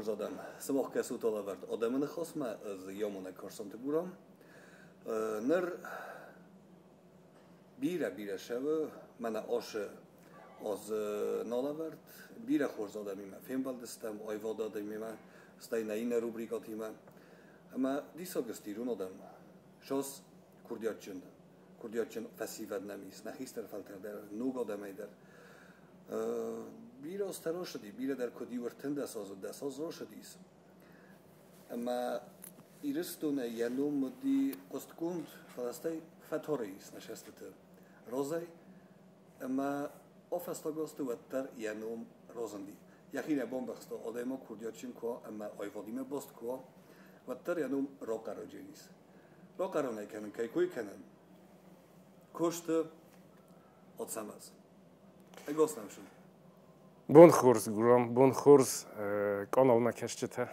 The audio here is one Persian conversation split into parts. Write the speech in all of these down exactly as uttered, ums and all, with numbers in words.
zadam. Sabah kesut olavert. Adamın xosma az yamuna karsantı buram. Nır bire bire şevi mana aşı az nalavert. Bire xorz adamime. Film baldestem ayvad adamime. Stay na inne rubrikatime. Ama disa gestirun adam. Şos kurdiyatçın. Kurdiyatçın fesivad nemiz. Nahister falter der. Nog adameyder. Bire az terashdi. Bire der kodi urtend asaz و دساز راشدیس. اما ایرستونه ینوم دی قست کند فلسطی فتوریس نشسته روزی. اما آفستا گستو وتر ینوم روزندی. یکی نبام بخشتا آدما کردیاتشین کو اما آیفادیم باست کو وتر ینوم راکارو جیس. راکارو نکنن کی کوی کنن. کشت آتسامز. اگاست نمیشون. بون خورز گرام بون خورز کانال مکشته.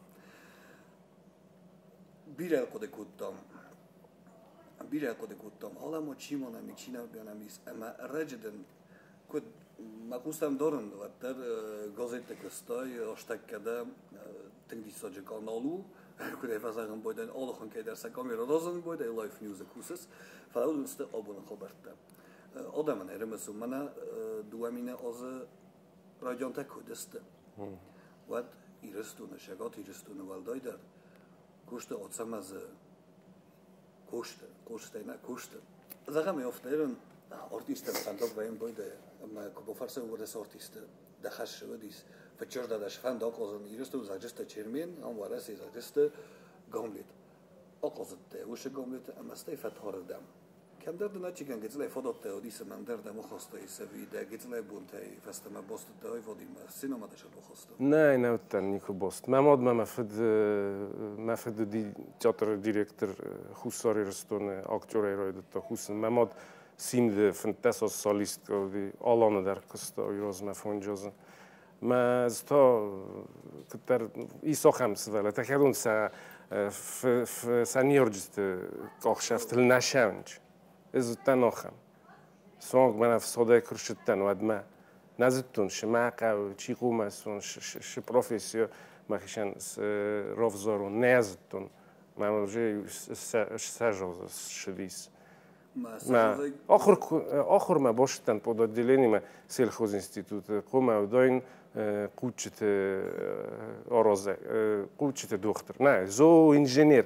بیره کده کودم. بیره کده کودم. حالا ما چی ما نمی چی نمی‌بینیمش. اما رجدن کد مقصودم دارند و در گازیت کستای اشتک کده تنگی ساج کانالو کده فازم باید آل خون که در سکامی رازن باید لایف نیوز کوسس فعلا است آبون خبرته. آدمان ارمسون منا دوامینه از رایجان تکودسته. وقت ایرستونه شگات ایرستونه والدایدر کشته آتسامز کشته کشته نه کشته. زخمی افتادن آرتیست فندق بایم باید اما که فرض ورده آرتیست دخش شدیس فچر دادش فندق آزن ایرستو زاجست چرمین هم وارسی زاجست گاملیت آقازت وش گاملیت اما استیفت هاردم. كم درد ناتشيكان قلت له فضلت وديس من درد مخصطة يسوي ده قلت له بونتاي فاستما بوست ده فاضي ما السينما تشل مخصطة. نه نه تنیکو بوست. ما ماد ما مفد مفد دی تئاتر ديريكتور خوساری رستونه اکتوری راید تا خوسن. ما ماد سیم ده فانتاس سالیست کردی آلانه در کستا ایراز مفهوم ما از تا کتر ایسا خمس ولی تکیدون سا ف ف سنیورجست کاخشفت النشانج. ازتن آخم. سوانگ من افساده کرشتن و ادم نزدتون شما قو چی قوم سون ش ش ش پروفسیو مخشن رافزارو نزدتون من وجه سجاز شدیس. ما آخر آخر ما باشتن پود دیلینی ما سیلخوز انستیتوت قوم و داین قوچت آرازه قوچت دختر نه زو انجینیر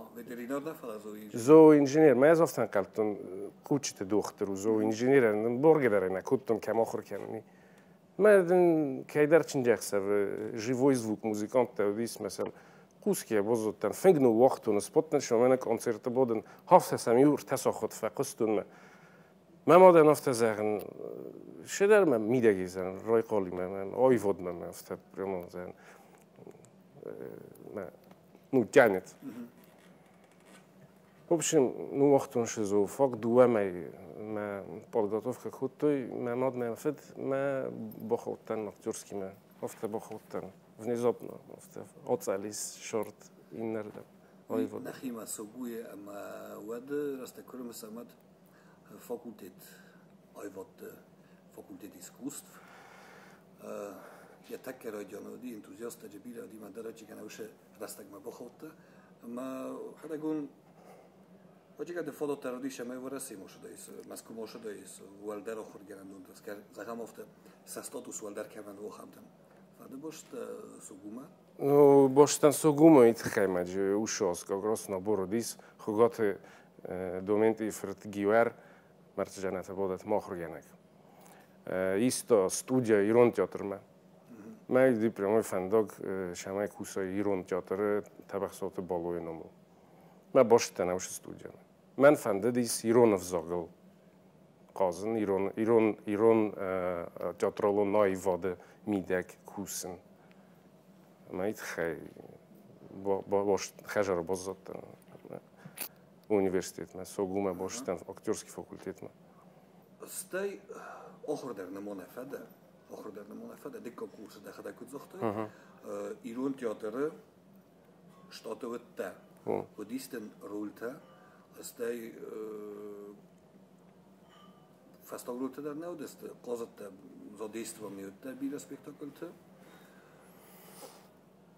زو انجینیر ما از افتن قلتون قوچت دختر و زو انجینیر برگ داره نه کدوم کم آخر کنی ما دن کی در چند جخسر جیوی زوک موزیکانت تودیس مثلا قوسکی بازوتن فنگ نو وقتون سپوتن شما نه کنسرت بودن هفت سامیور تساخت فقستون ما ما ماده نفت زن شدر من میدگی زن رای قالی من آیفود من نفت برمان زن ما نو جانت خبشم نو وقتون شزو فاق دوه می ما پادگاتوف که خود توی ما ماد منفد ما بخوتن مقدورسکی ما نفت بخوتن внезапно نفت آتسالیس شورت این نردم آیفود نخیم سوگوی اما ود راستکرم سامد فاکولتیت آیفود فاکولتیت اسکوست یا تک رایجانودی انتوزیاست جبیره دی من درجی کنه وش راستک ما بخوته اما خدا گون وجه که دفعه ترودی شما ورسی مشده است مسکو مشده است والدر آخر گرندون است که زخم افته سستاتوس والدر کردن و خامتن فاده باشت سوگوما Ну, баштан согумо ит хаймаджи ушос гагрос на бородис хугат доменти фрт гивер марцжаната бодат мохргенак исто студия ирон театрма май ди прямой фандог шамай куса ирон театр табахсот балой ному ма баштан уш студия мен фандадис иронов загл казын ирон ирон ирон театроло найваде мидек кусен مایت خی با باش خجر بازات اونیورسیت ما سوگوم باشتن اکتورسکی فاکولتیت ما استی آخر در نمونه فده آخر در نمونه فده دیگه کورس داخل کد زخته ایران تئاتر شتات وته و دیستن رولته استی فستاگ رولته در نودست قازت زادیست و میوته بیر اسپکتاکلته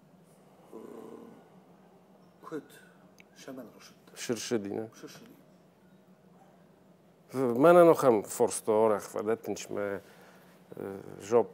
Kut, Shaman Roshit. Shirshidina. Shishidi. Мене nog hem forstorig, van dat is me job.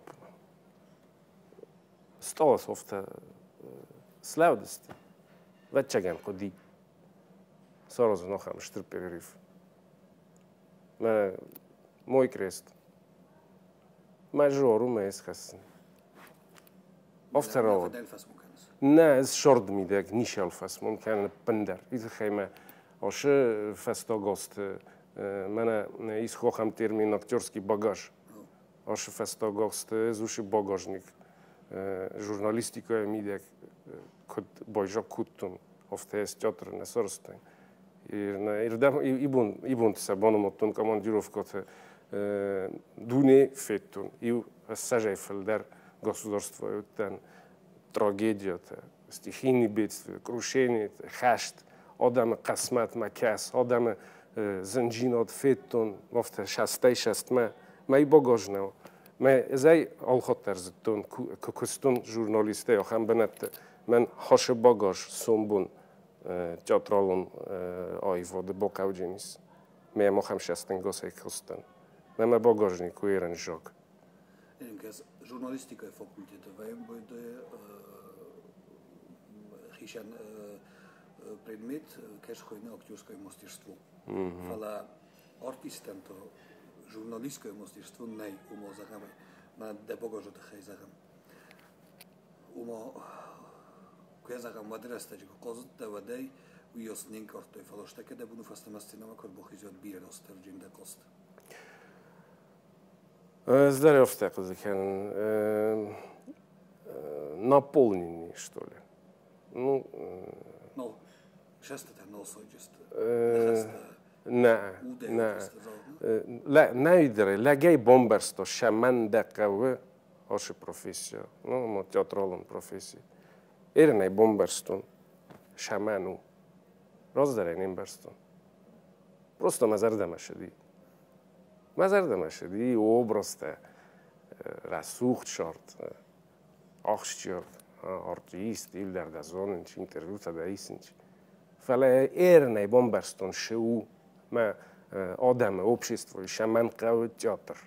Stas of de sluidest. Wat je gaan kodi. Zoals nog hem stripperif. Maar mooi krist. Maar joru me is gessen. Of ter al. Nee, is short me dat niet zelf was. Man kan pender. Ieder gegeven als je vast august. Мене изхохам термин актерский багаж. Още фесто гост зуши багажник. Журналистика е мидек код бойжа куттун. Офте е театър не сърстен. И на ирдам ибун ибун се бономотун командировката дуне феттун. И сажай фелдер государство е оттен трагедията, стихийни бедствия, крушението, хашт, одаме късмет макас, одаме زنجینات فیتون وقت شسته شست ما ما ای باگاجنه ما ازای آلخات درزتون ککستون ژورنالیسته یا هم بنت من هاش باگاج سومبون تئاترالون آیوا د باکاوجینیس ما ما هم شستن گوسه کستن ما ما باگاجنی کویرن جاک. اینکه ژورنالیستیکای فاکولتیته ویم باید خیشن предмет, кешко на актерское мастерство. Фала артистенто журналистское мастерство не умо загаме, ма да богажо да хай загам. Умо која загам мадресте че козот да вадей у јоснин картой фала штеке да буну фастема сценама кор бохизот бирен остарджин да кост. Здаре овстеко за кен наполнени что ли. Ну No, šestete nosojđeste. Ne, ne. La, najdere, la gej bombersto, shaman dekawe, oše profesija, no, mo teatralon profesiji. Erne bomberston, shamanu, rozdare nimberston. Prosto mazardama šedi. Mazardama šedi, obroste, rasucht short, achstjort. Artist, ilder da zonenci, interviuta da isinci. Fale erne bomberston šeu, ma odame, общество, и шаман kao театр.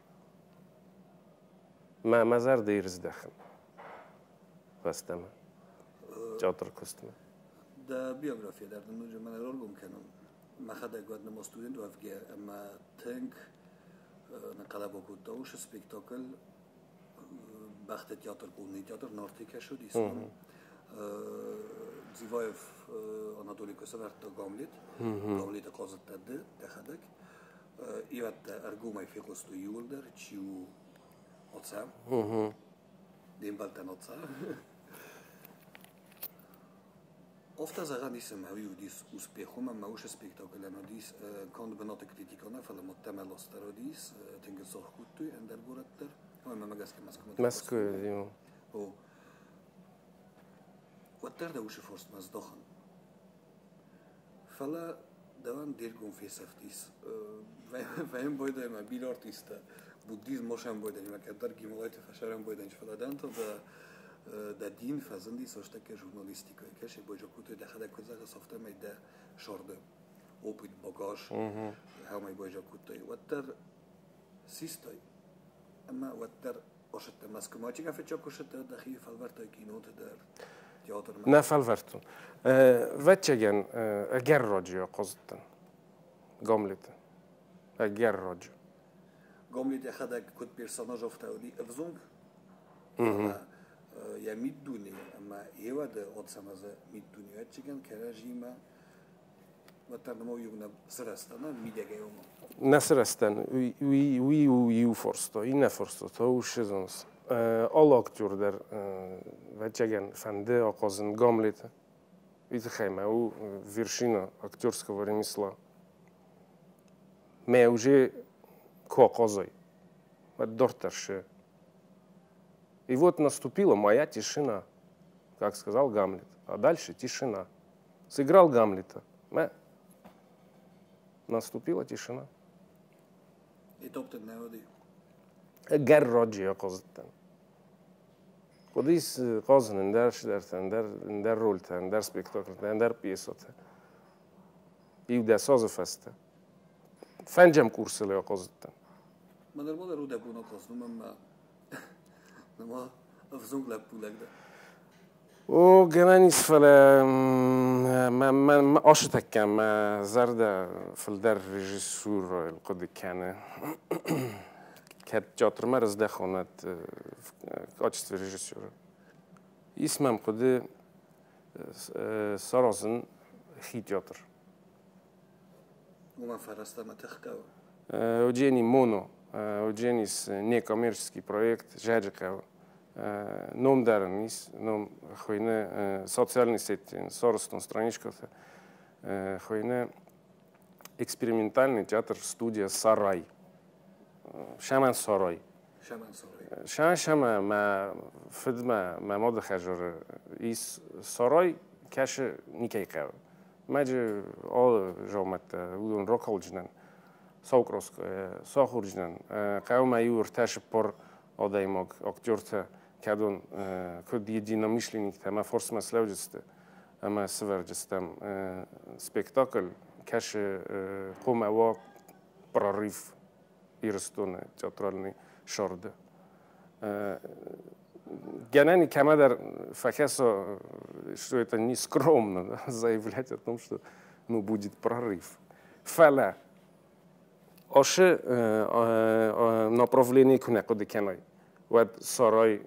Ma mazar da irzdahem. Kostama. Teatr kostama. Da biografija, da ne može mene rolgom kenom. Ma hada godina mo student u Afgija, ma tank na Kalaboku to už spektakl بخت تئاتر قومی تئاتر نارتیکه شد ایسان زیوایف آناتولی کسافر تا گاملیت گاملیت قازت تده دخدک ایوت ارگومای فیقستو یولدر چیو آتسا دیم بالتن آتسا Ofta zaga nisam havio dis uspjehom, ma už spektakularno dis kan benate kritikerna för att temela starodis tänker så skjutu ändå goratter. Ja, men ganska maskot. Maskot, jo. Och vad där det už först mas dohan. Falla det var en del gång fesaftis. Vem bojda ma bil artista. Buddhism mošam bojda ima kad dar gimolajte fasharam bojda inch falla danto da da din fazandi so shtake žurnalistika. Kesh bojda kutu da hada kozaga softa mai da shorde. Opit bagaj. How mai bojda kutu. What there sistoi. أما وتر أشتى ماسك ما تيجي في تشوك أشتى دخيل فالفرتو كينوت در تياتر. نه فالفرتو. وتشجن أجر رجع قصدن. قاملت. أجر رجع. قاملت أخذك كنت بيرسوناج أفتاولي أفزونج. يا ميت دوني أما يواد أتصمز ميت دوني وتشجن كراجيما وتر نمو يونا سرستانا ميديا يوم. Nesresten, vi vi ju forsto, inne forsto, to už je zons. Alla aktörer vätjegen fande akazen gamlite. Vidhejme u вершина актерского ремесла. Мы уже кокозой. Вот дортерше. И вот наступила моя тишина, как сказал Гамлет. А дальше тишина. Сыграл Гамлета. Мы... Наступила тишина. И топтен не води. Гер роджи, ако затен. خودیس قازن در شدرتن در در رولتن در سپکتاکلتن در پیساتن ایو دساز فسته فنجم کورسله یا قازدتن من در مادر رو دبونا قازنم من نما افزونگ لب بولگ ده و گنانیس فل ما ما آشتکم ما زرده فل در رژیسور القدی کنه که تئاتر مرز دخوند کاچت رژیسور اسمم قدی سرازن خی تئاتر و من فرسته ما تخکاو وجيني مونو وجينيس некоммерческий проект жажикав ном дарнис ном хойне социальный сетин соростон страничката хойне экспериментальный театр студия Сарай шаман Сарай شمن سوری شان شما ما فدما ما مود خجر ایس سرای کش نیکی قو ماجه آل جامت اون رکال جنن ساوکروسک ساخور جنن قو مایور تاش پر آدایماگ اکتورت کدون کدی دینامیشلینیک تما فرس مسلو جسته اما سوار جستم سپکتاکل کش قوم اوا پراریف ایرستونه театральный شارده генани камадар факесо что это не скромно заявлять о том, что ну будет прорыв. Фала оше направление к некуда кеной. Вот Сарай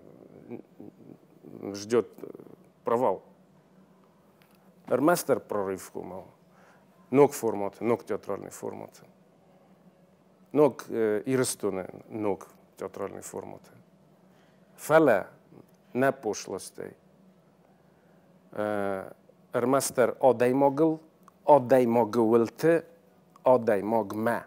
ждет провал. Мастер прорыв кумал. Ног формат, ног театральный формат. Ног ирстуне, ног театральный формат. Фала не пошлостей. Мастер одай могл, одай могълте, одай могма.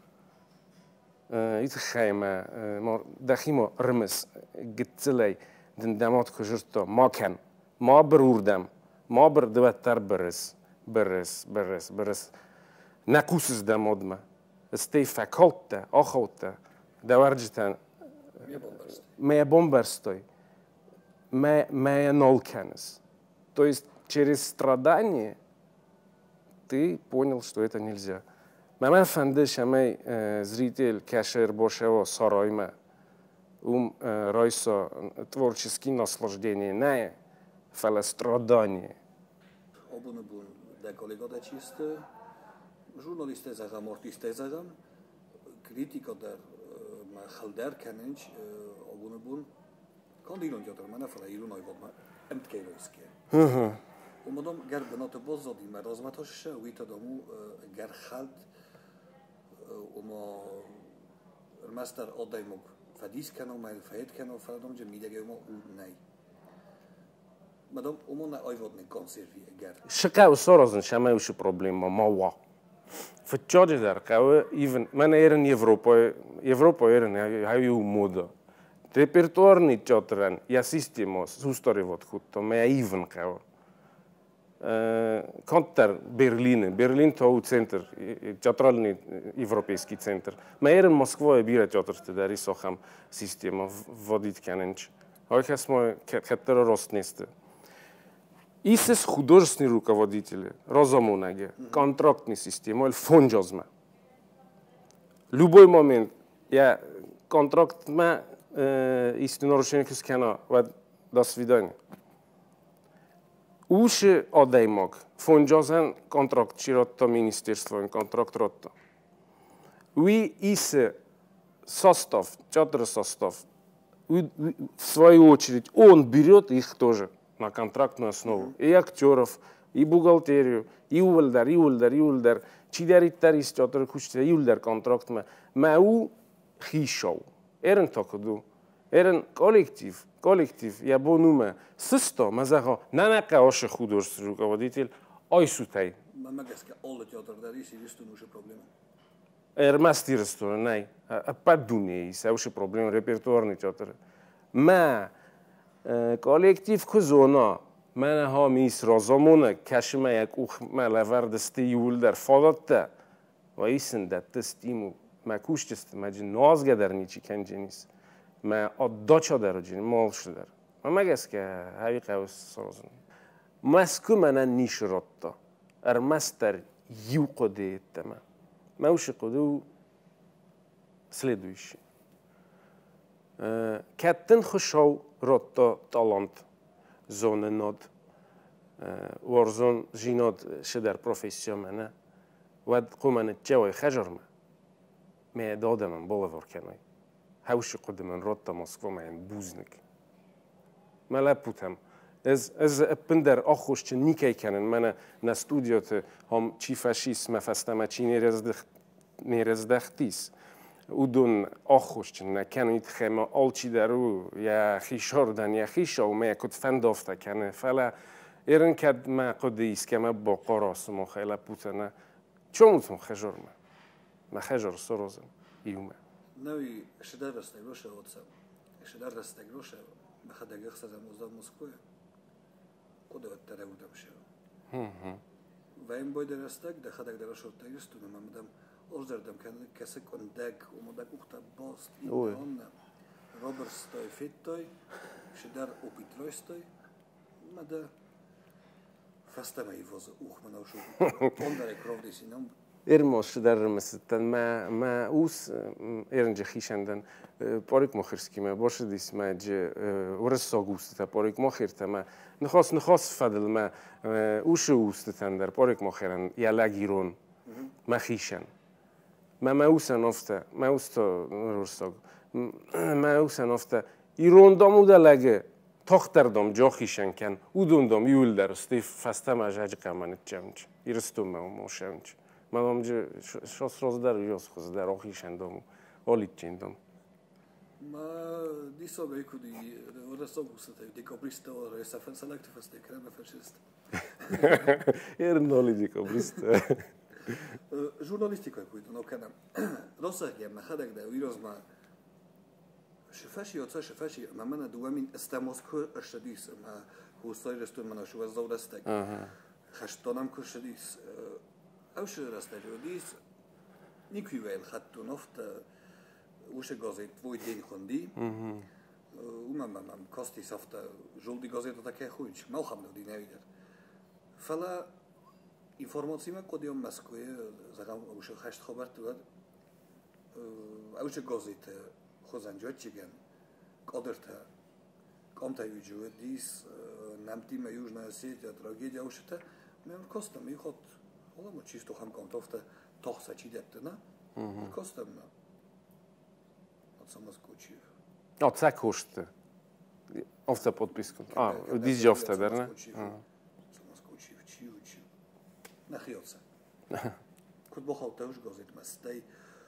Ит хайма, дахимо рмес, гитцелей, den damot kujurto, maken, ma beroerdem, ma berdwetter beres, beres, beres, beres. Nakuses damodma. Stay faculty, охота, доверджитан, моя бомберстой, моя нолканес. То есть через страдание ты понял, что это нельзя. Мама фандеш, мой зритель, кашер бошево сарайма, ум ройсо творческие наслаждения, не фалострадание. Обуны бун, да коллега да чисто. Jurnaliste zagam, artiste zagam, kritika der خلدر کننج آبونه بون کان دیرون جاتر من نفر ایرون آیواد من امت که ایرویس که اومدم گر بنات باز زدی مرازمتاش ویتا دامو گر خلد اوما المستر آدای مگ فدیس کنم مایل فهد کنم فردام جا میدگه اوما او نی مدام اوما نه آیواد نه کانسروی گر شکا و سارازن شما اوش پروبلیم ما وا فتجاج در قوه even من ایران Европа Европа ایران هایو مودا репертуарный театран я система сусторивот хутто ме even قوه контер Берлин Берлин то центр театральный европейский центр ме ایران Москва бира театрте дари сохам система водит каненч хойхас мой кеттер ростнесте Исес художественные руководители, разумунаге, контрактная система, фонджозма. Любой момент я контракт ма истинно нарушение кускана, вот до свидания. Уши отдай мог, фонджозен контракт чиротто министерство, контракт ротто. Уи исе состав, театр состав, в свою очередь он берет их тоже. На контрактную основу. И актеров, и бухгалтерию, и увольдар, и увольдар, и увольдар. Чидариттар из театра кучта, и увольдар контракт ма. Мау хишоу. Эрен токаду. Эрен коллектив. Коллектив. Я бонума. Сысто, мазаха, нанака оше художественный руководитель, ой сутай. Мамагеска, alle театрдари си вистун уше проблема. Ермастирство, най. А падуне, и са уше проблема, репертуарный театр. Ма коллектив кузона من ها میس رازمونه کشمه یک اوخ ملورد استیول در فادته و ایسن دت استیمو مکوش جست مجی ناز گدر نیچی کنجنیس ما اداچا در جن مال شدر ما مگس که هایی قوس سازن مسکو من نیش رتا ار مستر یو قده تما موش قدو следующий کتن خوشاو رتا تالانت زونه ناد ورزون جیناد شدر پروفیسیون منه ود قومن جوای خجر ما ما داده من بالا ورکنای هاوش قدمن رتا مسکو من بوزنک ما لپوتم از از بندر آخوش چه نیکی کنن من نستودیات هم چی فاشیسم مفستم چی نیرزدخ نیرزدختیس اودون آخوش چه نکنید خیمه آلچی درو یا خیشاردن یا خیشا و ما کد فندافته کنه فلا ایرن کد ما قدیس که ما با قراس ما خیلی پوتنه چونتون خجر ما ما خجر سرزم ایومه نوی شدر رستگ روشه واتسم شدر رستگ روشه بخدا گخسه زموزدار مسکوه قدوت تره بودم شو و این باید رستگ ده خدا گدر شد تگستونه من مدام اوزردم کنه کسی کندگ و مدک اختا باست این هم رابر ستای فیت تای شدر اوپیتروی ستای مده فستم ایواز اوخ منو شو اندر اکراف دیسینم ایرماش در مثلا ما ما اوس ایرنج خیشندن پاریک مخرسکی ما باشه دیس ما ج ورس ساگوست تا پاریک مخرت ما نخواست نخواست فدل ما اوش اوست تندر پاریک مخرن یا لگیرون ما خیشن ما ما اوس نفته ما اوست ورساگ ما اوس نفته ایران داموده لگه تختر دام جا خیشن کن اودون دام یول در استیف فستم اجاج قمانت جمج ایرستم ما موشنج من همچه شاس راز در یاس خوز در آخیش اندام آلیت چندم. ما دیسا به کدی ورسا گوسته دیکابریستا و رسافن سلکت فسته کرد نفرشست. ایرن نالی دیکابریستا. ژورنالیستیکای کوید نکنم. راسته که من خدک ده ویروز ما شفاشی یا شفاشی ما من دوامین استماسکو اشتدیس ما حوصای رستون من شو زود استک. خشتانم کشتدیس. اوش راسته جودیس نیکی ویل خطو نفت اوش گازیت وی دین خوندی و من من کاستی سافت جلدی گازیت تا که خویش ما خم دادی نویدر فلا اینفورماسی ما کدیم مسکوی زغم اوش خشت خبر تو اوش گازیت خوزنجات چیگن قدرت کام تایید جودیس نمتی میوج ناسیت یا تراژدی اوشته من کاستم میخواد حالا ما چیز تو هم کام تافته تاخت چی دبته نه؟ کاستم نه. Отсам скучив. От це кошти. Овце подписку. А, дізі овце, верне? Отсам скучив, чив, чив. Нахиоца. Код бахал теж газет мастай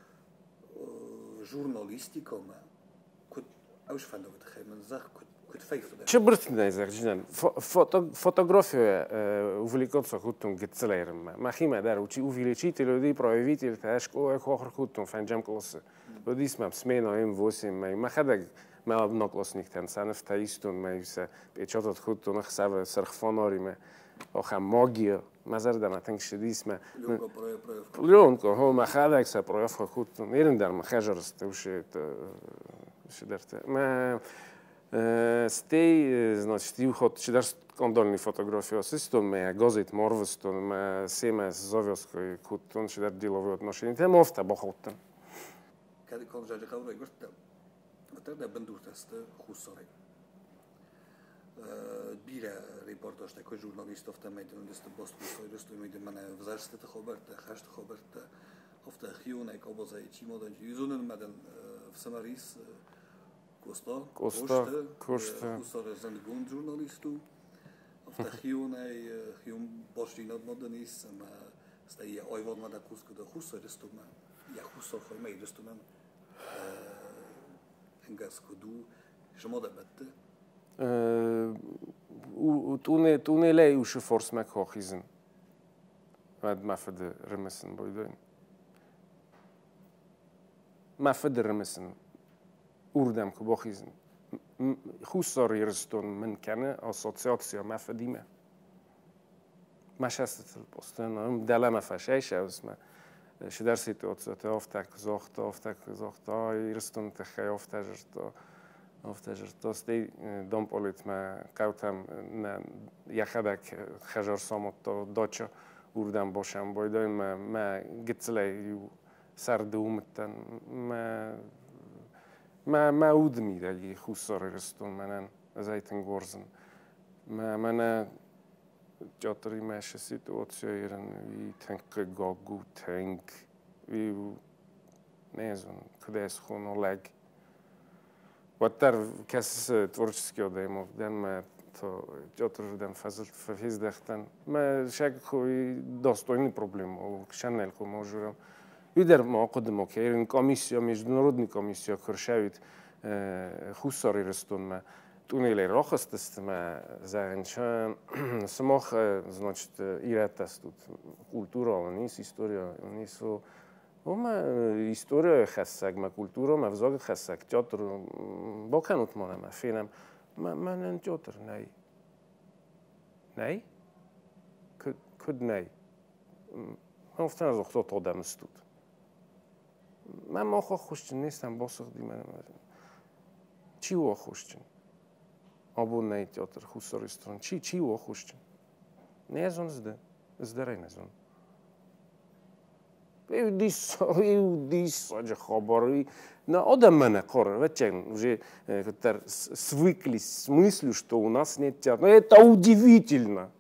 журналістикома. Код ауш фандовит хемен зах код код фейфда. Чи бртне зах жінан? Фотографія увеликоца хутун гецелерм. Махима дар учи увеличитель люди проявитель ташко хохр хутун фанджам классе. ودیس مم سمینه ایم واسیم می مخدق ما بناقص نیکتن سنف تایستون میشه بیچاره خود تو نخسر سرخفاناری می آخه ماگی مزر دمتنگ شدیس می لیون که هم مخدق سر پرویف خود تو میرن در مخجر است وشت شدرت ما ستی значит خود شدر کندانی فوتوگرافی سیستم می گازیت ماروستون ما سیم زاویسکوی خود تون شدر دیلوی отношения تام افت با خودتن Kad kon žađe kao da igrate, da da bandurta ste husori. Bira reportaž tako žurnalistov tam medijom da ste bostu svoj restu imaju mene vzarste te Roberta, hašt Roberta, ofta hiuna i kobo za čimo da juzunen madan v Samaris Kosta, Kosta, Kosta, husori za negun žurnalistu, ofta hiuna i hiun bošti nad modernis, ma staje ojvod mada kusko da husori restu ma. Ja husor för mig just nu en ganska du شما ده بده و تونه تونه لی وش فرس مک خاخیزن بعد مفد رمسن بايدين مفد رمسن اوردم که باخیزن خسار يرستون من کنه اسوسیاسیا مفدیمه مشست البستان دلم مفشایش اسمه شدر سیتواتسیات آفتک زاخت آفتک زاخت آی رستون تخی آفتجرت Ովտեժ դոստի դոմպոլիտ մա կաուտամ նա յախադակ խաժոր սոմոտո դոչը ուրդան բոշան բոյդոյ մա մա գծլե սարդումտան մա մա մա უდმի դալի խուսորերստուն մանան զայտն գործն մա մանա ճոտրի մեջ սիտուացիա երան ի թենք գոգու թենք ի նեզուն քդես խոնոլագ Ваттар кас творчески одемо, ден ме то театър ден фазил физдехтен. Ме шак хой достойный проблем, шанел хо можем. Видер ма قدم окей, комиссия международный комиссия хършавит хусари растун ме. Тунеле рохастест ме заген, че самох значит иратас тут культура, нис история, нисо Ома история хасаг, ма культура, ма взог хасаг, театр, боканут мона, ма финам, ма ма нен театр, nej. Nej? Kud kud nej. Man ofta har också tagit dem stort. Man må ha خوشتن نیستم باسخ دی من. چی و خوشتن؟ آبون nej teatr, хусаристрон. چی چی و خوشتن؟ نه زون زده، زده نزون. Иудис, иудис, аджа хабари. На одам мене кора, вечен, уже как-то свыклись с мыслью, что у нас нет театра. Это удивительно.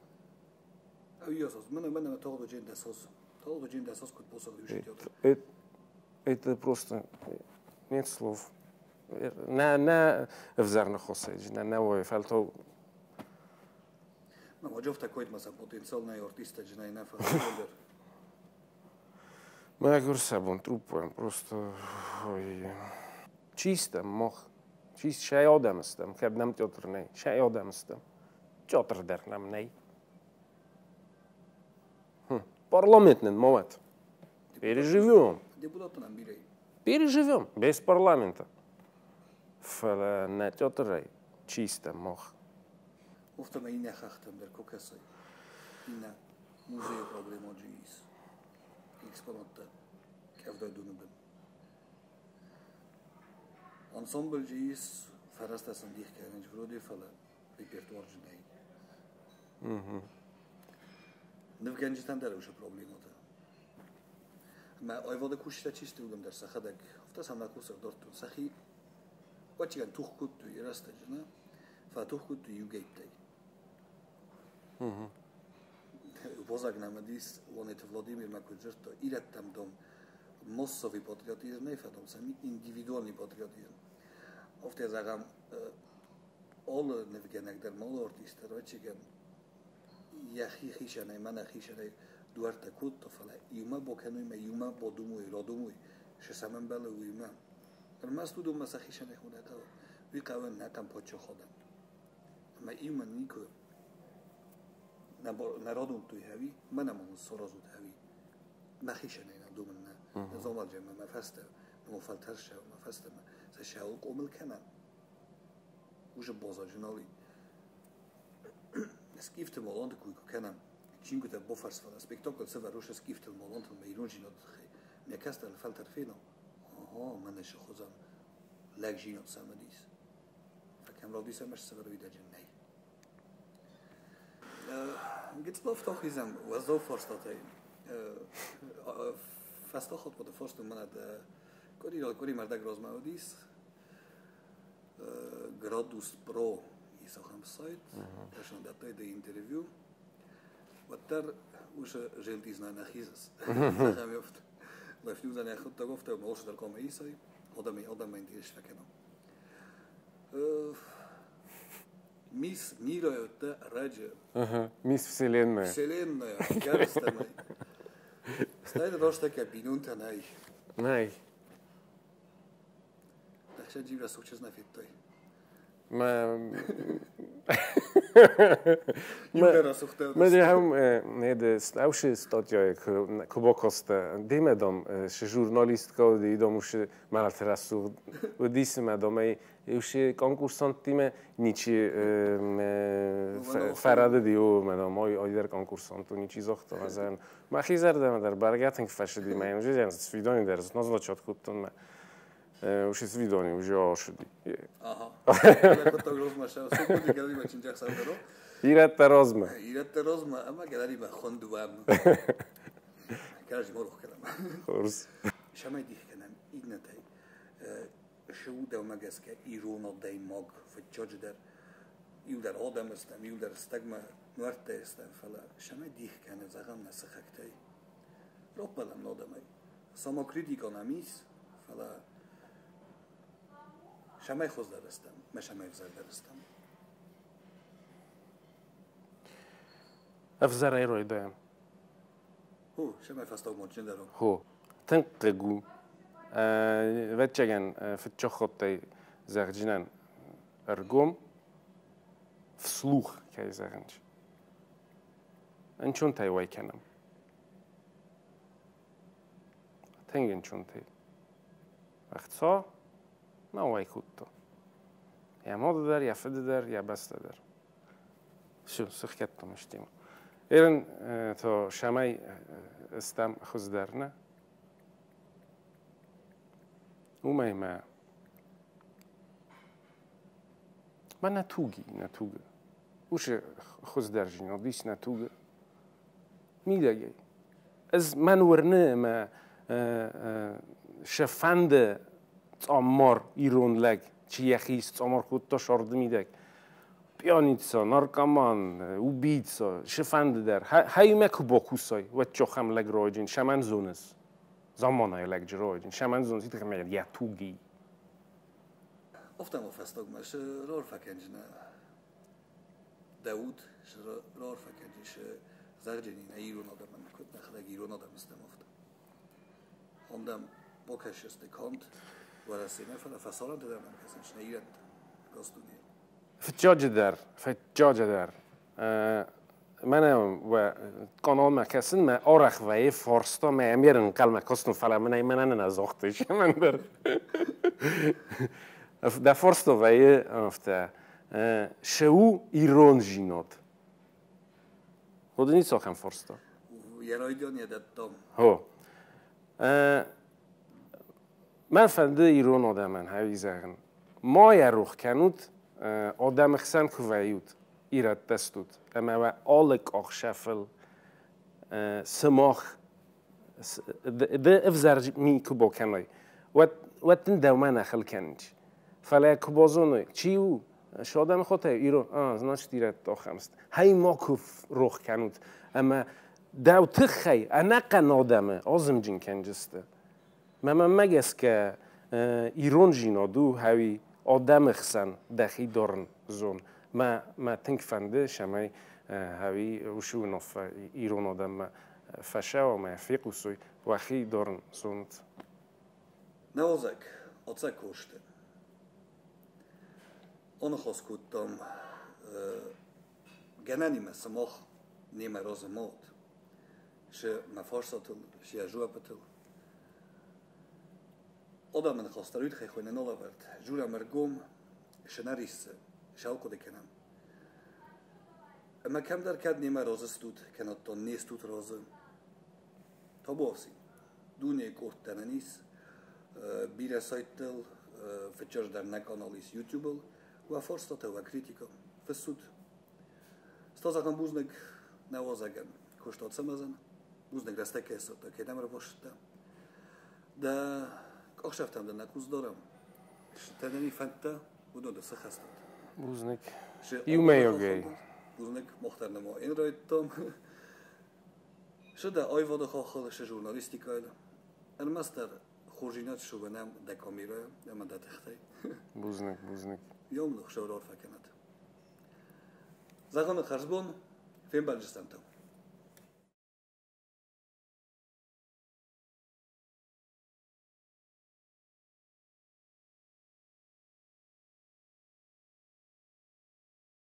Это, это просто нет слов. На на взарно хосеж, на на ой фальто. Ну, вот в такой масса потенциальный артист, же на фактуре. Ма горсабон трупуем, просто ой. Чисто мох. Чист шай одамстам, каб нам театр не. Шай одамстам. Театр дер нам не. Хм. Парламентный момент. Переживем. Депутаты нам били. Переживем без парламента. Фала на театр чисто мох. Офтаме ине хахтам дер кокасай. Ине музей проблема джис. Exponatda kevda dunubim. Ensemble jis farastasın diye kevinç vrodi fala repertuar jnei. Mhm. Nevgenjitan der už problem ota. Ma oj vode kushta čisti ugam der sahadak. Ofta sam na kusar dortun sahi. Očigan tuh kuttu irasta jna. Fa tuh kuttu yugeitay. Mhm. Vozagnama dis, onet Vladimir Makudžrto, irattam dom massovi patriotizm, ne fedom sami individualni patriotizm. Ofte zagam alle nevgenek der mal artister, vachigen yahi khishane, mana khishane duarte kut fala yuma bokanu me yuma bodumu iradumui shesamen bele yuma. Der mastu dom masakhishane khudata. Vi qawen nakam pocho khodam. Ma yuma niko народу той хави, мене мон сорозут хави. Нахишане на думна. Зомал жема мафаста, мо фалтарша мафаста. Са шаул قومل کنن. Уже боза жинали. Скифте молонт кој кенам. Чингута бофарс фала спектакл се варуша скифте молонт ме ирунжинот. Ме кастал фалтар фино. Ага, мене ше хозам. Лагжинот самадис. Факам родиса меш се вару видаџен не. Git lof toch is hem was zo vast dat hij vast toch wat de voorste man had kori al kori maar dat groot maar is Gradus Pro is ook een site daar is dat hij de interview wat daar us geld is naar nachizes gaan we oft blijft nu dan echt goed toch of dat moest er komen is hij oder mij oder mijn direct verkennen Мисс мира это ради. Ага, мисс Вселенная. Вселенная, яростная. Стайда дошта кабинунта най. Най. Так что дживра сучезна фиттой. Ма... Юдера сухтел. Ма де хам не де славши статья кубокоста демедом ше журналистка де идом уж малтерасу удисме домай Już konkursantime nici فراد دیو مدام ای ایدر konkursant nici zocht و زن ما خیزر دم در برگتن فش دی من جز سفیدانی درس نزد چات کتون ما وش سویدانی وش آشدی آها ولی کتا روزمشه سوپودی کردی با چنجا خسته رو ایرت درازمه ایرت درازمه اما گلری با خوندو هم کارش مرخ کردم خورس شما دیگه کنم این نتای شو دو مگس که ایران دای ماگ فتجاج در یو در آدم استم یو در استگم نورت استم فلا شما دیگه کنه زغم نسخکتای روب بلم نادمی ساما کریتیکا نمیس فلا شما خوز درستم من شما افزار درستم افزار ایروی دایم هو شما فستاق مونچن درو هو تنقگو وچگن فتجا خطای زغجنان ارگوم вслух که زغنج انچون تای وای کنم تنگن چون تی وقت سا ما وای کودتا یا ماده در یا فده در یا بسته در شو سخ کتم اشتیم ایرن تا شمای استم خوز در نه اومای ما ما نتوگی نتوگه وش خوز در جینا دیش نتوگه میدگی از من ورنه ما شفند تامار ایران لگ چی یخیست تامار خود تا شارد میدگ پیانیتسا نارکامان او بیتسا شفند در هایی مکو با کوسای و چخم لگ راجین شمن زونس زمانای لگ جراجین شمن زونس ایت خمیر یا توگی افتم افستاق مش رار فکنجنا داود رار فکنجش زرجنین ایران آدم من کد نخلق ایران آدم استم افتم هندم بکش استکاند ورسیمه فلا فسالان دادم من کسنش نیرد گاستونی فتجاج در فتجاج در من و کانال مکسن ما آرخ وی فارستا ما امیرن قلم کستن فلا من ایمن نزاختش من در در فارستا وی افته شو ایران جیناد خود نیست آخم فارستا یه رایدانی دادم هو من فنده ایران آدم من هایی زغن ما یه روخ کنود آدم خسن کویود ایراد دستود اما و آلک آخ شفل سماخ ده افزار می کبا کنای و و تن دوما نخل کنج فلا کبازونی چیو شادم خود ایران آه زناش ایراد آخمست هی ما کف روخ کنود اما دو تخی انقن آدمه آزم جین کنجسته من مگس که ایران جینادو هایی آدم خسن دخی دارن زون ما ما تنگ فنده شمای هایی وشو نف ایران آدم ما فشه و ما فیقوسوی وخی دارن زوند نوازک آتسا کشته آن خواست کدام گنانی مسماخ نیمه راز ماد شه مفارساتل شه جوا بتل آدم من خواست روید خیلی خوینه نالا برد جورا مرگوم شنریسه شاو کده کنم اما کم در کد نیمه راز استود کنات تا نیستود رازه تا باسی دونه کورت تنانیس بیره سایتل فتجار در نکانالیس یوتیوبل و فارستاته و کریتیکا فسود ستازاقم بوزنگ نوازگن کشتاد سمزن بوزنگ رسته که استاده که نمره باشده ده آخشفتم ده نکوز دارم تنانی فنتا بودو ده سخستد بوزنگ یومه گی بوزنگ مختار نما این رایت تام شده آی واده خواهد شه جورنالیستی کایده المستر خورجینات شو بنام ده کامیرا اما ده تختی بوزنگ بوزنگ یوم لخ شورار فکنات زغان خرزبون فیم بلجستان تام